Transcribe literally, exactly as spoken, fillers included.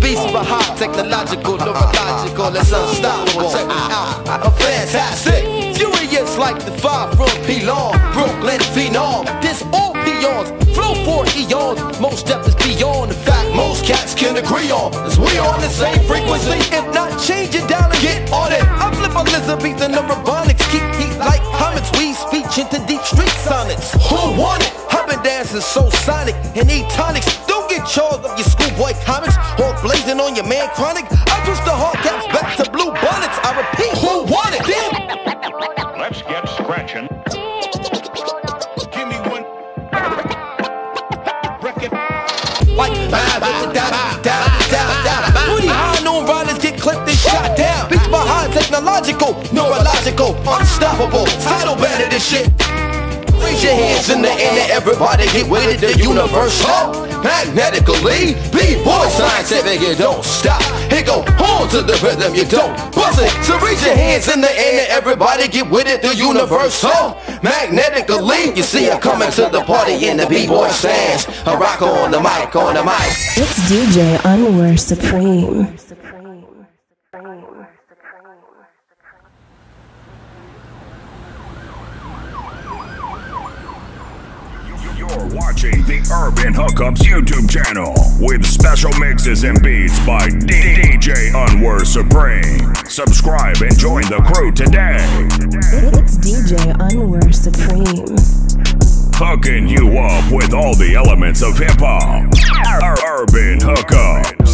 beast for high technological, neurological, it's unstoppable. Check me out, I'm fantastic, furious like the five from P-Long, Brooklyn phenom. This all peons, flow for eons. Mos Def is beyond the fact most cats can agree on. Cause we on the same frequency, if not change it down and get on it. I flip Elizabethan neuronics, keep heat like comics. We speech into deep street sonnets. Who want it? I've been dancing so sonic and eat tonics. Don't get charged of your schoolboy comics or blazing on your man chronic. I twist the Hook-Upz back to blue bonnets. I repeat, who want it? Damn. Let's get scratching. Give me one. Record. Like bye bye down down down down. Pretty high noon riders get clipped and shot down. Beats behind technological, neurological, unstoppable. Title banner this shit. Raise your hands in the air and everybody get with it. The universal, magnetically, B-boy scientific, you don't stop. Here go, hold to the rhythm, you don't buzz it. So raise your hands in the air and everybody get with it. The universal, magnetically, you see her coming to the party in the B-boy stands. A rocker on the mic, on the mic. It's D J Anwar Supreme. You're watching the Urban Hook-Upz YouTube channel with special mixes and beats by D J Anwar Supreme. Subscribe and join the crew today. It's D J Anwar Supreme. Hooking you up with all the elements of hip-hop. Urban Hook-Upz.